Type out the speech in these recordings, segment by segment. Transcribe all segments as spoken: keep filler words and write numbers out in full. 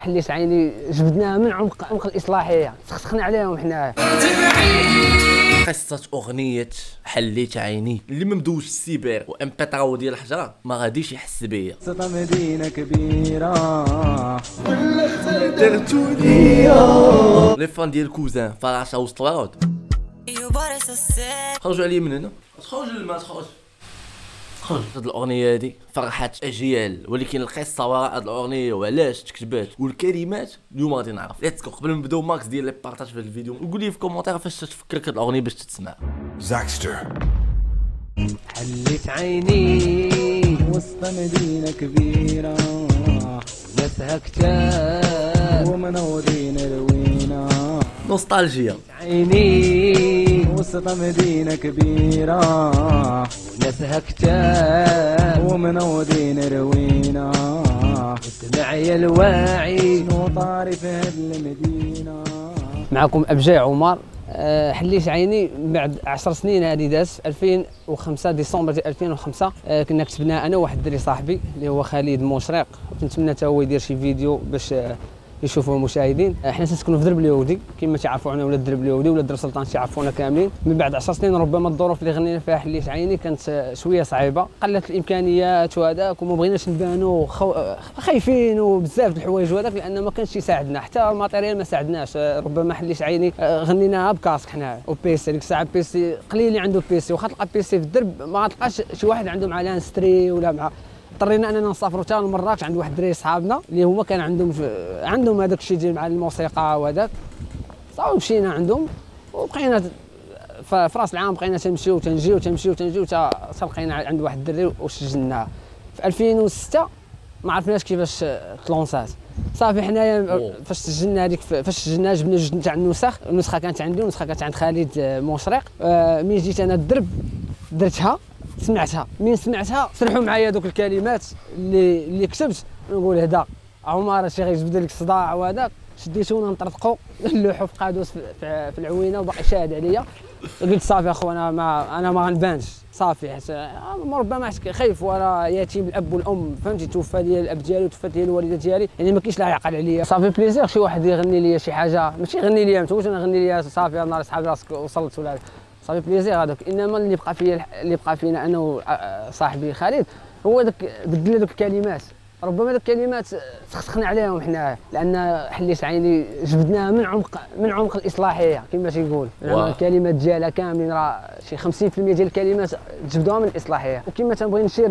حليت عيني جبدناها من عمق عمق الاصلاحيه، سخسخنا عليهم حنايا. قصة أغنية حليت عيني اللي ما مدوش السيبر وام بي ثلاثة ديال الحجرة ما غاديش يحس بيا. وسط مدينة كبيرة ولا درتو ليا لي فان ديال كوزان فراشة وسطوات. خرجوا عليا من هنا، تخرج للما تخرج خرج. هاد الأغنية هادي فرحت أجيال، ولكن القصة وراء هاد الأغنية وعلاش تكتبات والكلمات اليوم غادي نعرف. ليتس جو. قبل ما نبداو ماكس ديال لي بارطاج في الفيديو وقول لي في كومونتير فاش تفكرك هاد الأغنية باش تتسمع. زاكستر حليت عيني وسط مدينة كبيرة ناسها كتاب ومنورين روينا. نوستالجيا. عيني وسط مدينة كبيرة ناسها كتاب ومنورين روينا. اسمع يا الواعي شنو طاري في هاد المدينة. معكم أبجاع عمر. أه حليت عيني بعد عشر سنين هذه داز ألفين وخمسة ديسمبر ديال ألفين وخمسة. أه كنا كتبناها انا وواحد الدري صاحبي اللي هو خالد مشرق، كنتمنى حتى هو يدير شي فيديو باش أه يشوفوا المشاهدين. حنا تنسكنوا في درب اليهودي كما تعرفوا، انا ولاد درب اليهودي ولاد درب سلطان تعرفونا كاملين. من بعد عشر سنين ربما الظروف اللي غنينا فيها حليت عيني كانت شويه صعيبه، قلت الامكانيات وهذاك وما بغيناش نبانوا خو... خايفين وبزاف د الحوايج وهذاك، لان ما كانش يساعدنا حتى الماتيريال ما ساعدناش. ربما حليت عيني غنيناها بكاسك حنا وبيسي. ديك الساعه بيسي قليل اللي عنده بيسي، واخا تلقى بيسي في الدرب ما تلقاش شي واحد عنده مع لانستري ولا مع. اضطرينا اننا نسافروا حتى لمراكش عند واحد الدراري صحابنا اللي هما كان عندهم عندهم هذاك الشيء ديال مع الموسيقى وهذاك. صافي مشينا عندهم وبقينا في راس العام بقينا تنمشيو تنجيو تنمشيو تنجيو حتى لقينا عند واحد الدري وسجلناه في ألفين وستة. ما عرفناش كيفاش تلونسات. صافي حنايا فاش سجلنا هذيك فاش سجلنا جبنا جوج تاع النسخ. النسخه كانت عندي والنسخه كانت عند خالد مشرق. آه ملي جيت انا الدرب درتها سمعتها. من سمعتها سرحوا معايا دوك الكلمات اللي اللي كتبت، نقول هدا عمر شي غيجبد لك الصداع وهذاك. شديتونا نطرطقوا اللوحه في قادوس في, في العوينه وباقي شاهد عليا. قلت صافي اخو انا ما انا ما غنبانش صافي، حيت ربما خايف ورا يتيم الاب والام، فهمتي. توفى ديال الاب ديالي وتوفى ديال الوالده ديالي، يعني ما كاينش لا يعقل عليا. صافي بليزير شي واحد يغني لي شي حاجه، ماشي يغني لي متوش انا نغني لي صافي نهار صحاب راسك وصلت ولا صافي بليزير هذاك. انما اللي بقى فيا اللي بقى فينا انا وصاحبي خالد هو داك بدلنا دوك الكلمات. ربما دوك الكلمات سخسخنا عليهم حنا، لان حليت عيني جبدناها من عمق من عمق الاصلاحيه كما تيقول. الكلمات ديالها كاملين راه شي خمسين بالمئة ديال الكلمات جبدوها من الاصلاحيه. وكما تنبغي نشير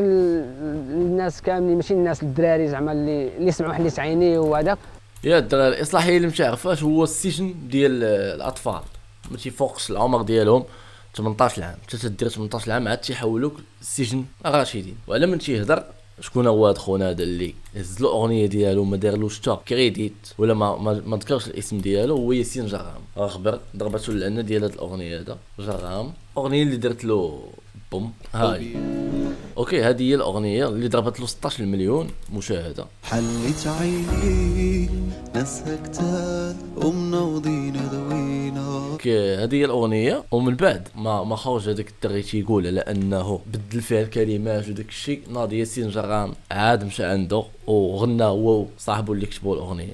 للناس كاملين، ماشي الناس الدراري زعما اللي اللي سمعوا حليت عيني وهذاك. يا الدراري الاصلاحيه اللي ما تعرفاش هو السجن ديال الاطفال ما تيفوقش العمر ديالهم ثمنطاش عام. حتى تدير ثمنطاش عام عاد تيحولوك للسجن الراشدين. وعلى من تيهضر شكون هو هاد خونا هذا اللي هز له الاغنيه ديالو ما دارلوش حتى كريديت ولا ما ما, ما ذكرش الاسم ديالو، هو ياسين جرام. راه خبر ضربته اللعنه ديال هاد الاغنيه هذا جرام. الاغنيه اللي درت له بوم هاي اوكي، هذه هي الاغنيه اللي ضربت له ستطاش مليون مشاهده. حليت عيني ناسها كتار ومنوضين دوينا. هذه هي الاغنيه. ومن بعد ما ما خرج هذاك الدري تيقول على انه بدل فيها الكلمات وداك الشيء، ناضي ياسين جرام عاد مشى عنده وغنى هو وصاحبه اللي كتبوا الاغنيه.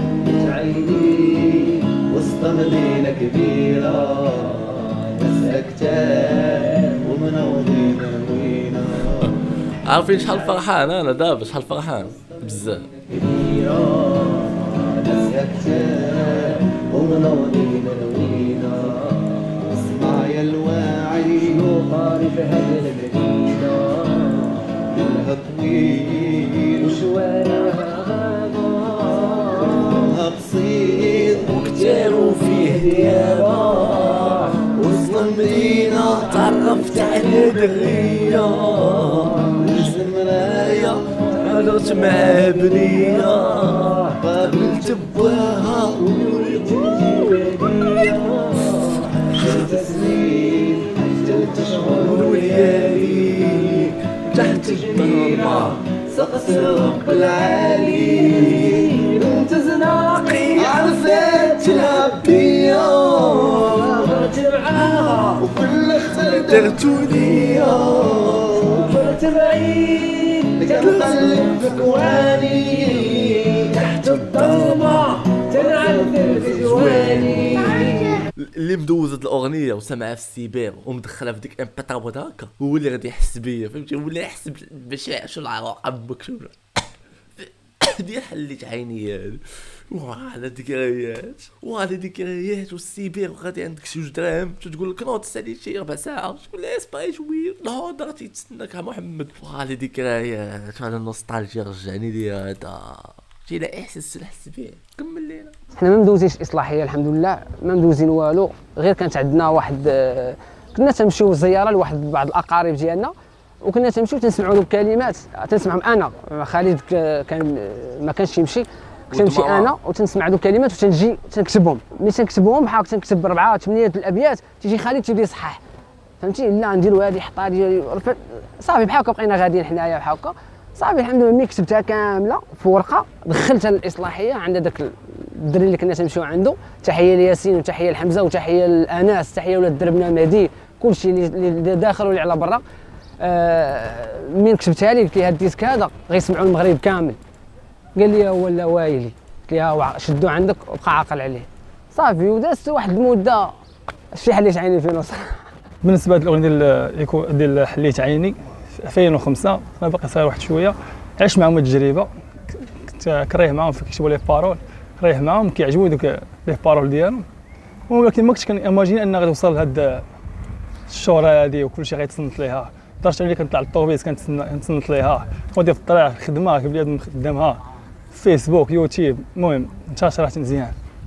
عيني وسط مدينه كبيره ناسها كتار ومنوضين دوينا. عارفين شحال فرحان انا دابا، شحال فرحان بزاف. ناسها كتار ومنوضين دوينا. اسمع يا الواعي شنو طاري في هذه المدينه. لها طويل وشوارعها غابه قصير وكتير وفيه ديابه. وسط المدينه تعرفت على دريه وسط المرايه عرفت مع بنيه. قابلت بواها ثلاث سنين ثلاث شهور وليالي تحت الظلمة سقط رب العالي. انت زناقي عرفت تلعب بيا وبرت معاها وكل اختار درتو ليا. وبرت بعيد كنقلب في كواني تحت الضلمة تنعذب في جواني. اللي مدوزت الاغنيه وسمعها في السيبر ومدخلها في ديك ام بي ترا هكا هو اللي غادي يحس بيا فهمتي، ولا يحسب باش شو العراق عمك شو ديال حليت عيني هذا وعلى ذكريات وعلى ذكريات والسيبر وغادي عندك شي جوج دراهم تقول لك نوض تسالي شي ربع ساعه تقول لها اسبري شويه نهار درتي تستناك محمد. وعلى ذكريات وعلى النوستالجيا رجعني لي هذا شي لا احساس نحس به. كمل لينا. حنا ما مدوزينش اصلاحيه الحمد لله، ما مدوزين والو، غير كانت عندنا واحد كنا تمشيو زياره لواحد بعض الاقارب ديالنا وكنا تمشيو تنسمعوا له كلمات تنسمعهم انا خالد كان ما كانش يمشي كنمشي انا وتنسمع له كلمات وتنجي تنكتبهم. ملي تنكتبهم بحال تنكتب اربعه ثمانيه الابيات تيجي خالد تيبدا يصحح فهمتي. لا نديروا هذه حطها ديالي صافي بحال هكا بقينا غاديين حنايا بحال هكا صافي الحمد لله. ملي كتبتها كامله في ورقه دخلتها للاصلاحيه عند داك الدري اللي كنا تنمشيو عنده. تحيه لياسين وتحيه لحمزه وتحيه لاناس تحيه ولاد دربنا مهدي كلشي اللي داخل واللي على برا. آه من كتبتها لي قلت لي هاد الديسك هذا غيسمعوا المغرب كامل. قال لي هو لا وايلي قلت لي شدو عندك وبقى عاقل عليه صافي. ودازت واحد المده شي حليت عيني في نص. بالنسبه للاغنيه ديال ديال حليت عيني في ألفين وخمسة انا باقي صغير واحد شويه عشت معاهم التجربه كنت كريه معاهم في كيكتبوا لي بارول كريه معاهم كيعجبوني دوك لي بارول ديالهم ولكن ما كنتش كنيماجين ان غادي توصل لهاد الشهره هادي وكلشي غيتصنت ليها. لدرجه ملي كنطلع للطوبيس كنتصنت ليها ودي في الطريق الخدمه كيف بنادم خدامها فيسبوك يوتيوب المهم انتشرت مزيان.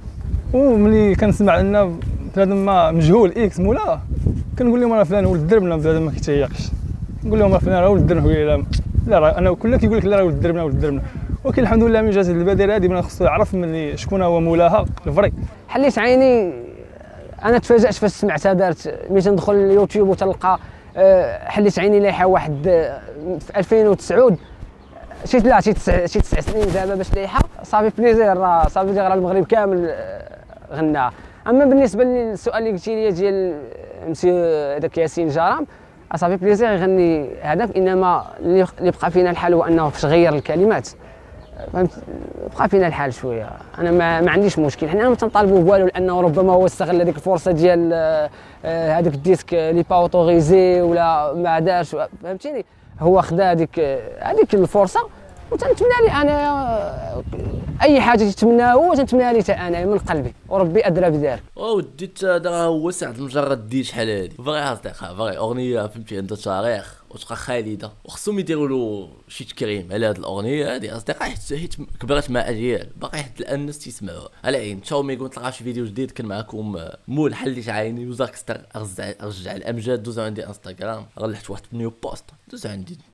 وملي كنسمع ان بنادم ما مجهول اكس مولا كنقول لهم راه فلان ولد دربنا بنادم ما كيتهيقش نقول لهم راه فلان راه ولد دربنا لا لا راه انا كلنا كيقول لك لا راه ولد دربنا ولد دربنا. ولكن الحمد لله ملي جات البادره هذه بنا خصو يعرف ملي شكون هو مولاها الفري. حليت عيني انا تفاجات فاش سمعتها دارت ملي تندخل اليوتيوب وتلقى حليت عيني لايحه واحد في ألفين وتسعة شي لا شي تسع شي تسع سنين دابا باش لايحه صافي بليزير راه صافي راه المغرب كامل غناها. اما بالنسبه للسؤال اللي قلتي لي ديال مسيو هذاك ياسين جرام صافي بليزير يغني هذاك انما اللي بقى فينا الحال هو انه فاش غير الكلمات فهمت بقى فينا الحال شويه. انا ما, ما عنديش مشكل حنا ما تنطالبوا بوالو لانه ربما هو استغل هذيك الفرصه ديال هذاك الديسك لي با اوتوريزي ولا ما دارش فهمتيني. هو خدا هذيك هذيك الفرصه وتنتمنى لي انا اي حاجه تتمناها هو تنتمنى لي حتى انا من قلبي وربي ادرى بذلك. ودي هذا هو سعد مجرد دي شحال هادي فغي اصدقاء فغي اغنيه فهمتي عندها تاريخ وتبقى خالده وخصهم يديروا له شي تكريم على هذه الاغنيه هذه اصدقاء حيت كبرت مع اجيال باقي حتى الان الناس تيسمعوها. على عين تشاو مي قلت لقى شي فيديو جديد كان معكم مول حليت عيني وزاكستر ارجع ارجع الامجاد دوزو عندي انستغرام غلحت واحد نيو بوست دوزو عندي